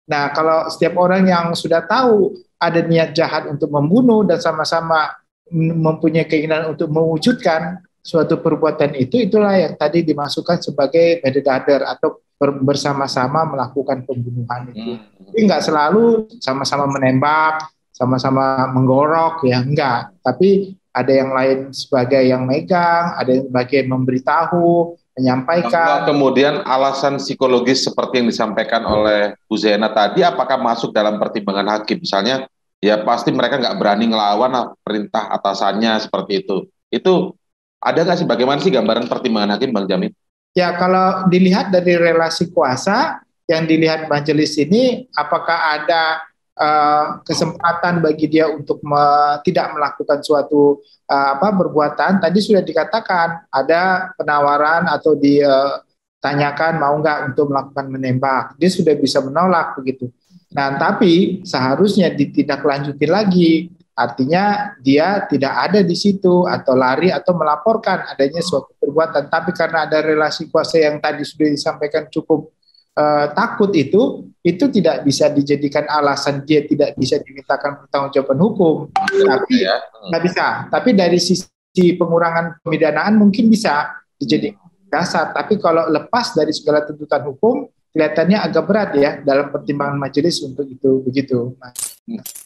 Nah, kalau setiap orang yang sudah tahu ada niat jahat untuk membunuh dan sama-sama mempunyai keinginan untuk mewujudkan suatu perbuatan itu, itulah yang tadi dimasukkan sebagai metadata atau bersama-sama melakukan pembunuhan itu. Jadi nggak selalu sama-sama menembak, sama-sama menggorok, ya enggak. Tapi ada yang lain sebagai yang megang, ada yang sebagai memberitahu, Kalau menyampaikan. kemudian alasan psikologis seperti yang disampaikan oleh Bu Zena tadi, apakah masuk dalam pertimbangan hakim? Misalnya, ya pasti mereka nggak berani ngelawan perintah atasannya seperti itu. Itu ada nggak sih, bagaimana sih gambaran pertimbangan hakim, Bang Jamin? Ya, kalau dilihat dari relasi kuasa, yang dilihat majelis ini, apakah ada kesempatan bagi dia untuk tidak melakukan suatu perbuatan. Tadi sudah dikatakan ada penawaran atau ditanyakan mau nggak untuk melakukan menembak. Dia sudah bisa menolak begitu. Nah, tapi seharusnya ditindaklanjuti lagi. Artinya dia tidak ada di situ atau lari atau melaporkan adanya suatu perbuatan. Tapi karena ada relasi kuasa yang tadi sudah disampaikan cukup takut itu tidak bisa dijadikan alasan dia tidak bisa dimintakan pertanggungjawaban hukum. Tapi Ya. nggak bisa. Tapi dari sisi pengurangan pemidanaan mungkin bisa dijadikan dasar. Tapi kalau lepas dari segala tuntutan hukum, kelihatannya agak berat ya dalam pertimbangan majelis untuk itu begitu.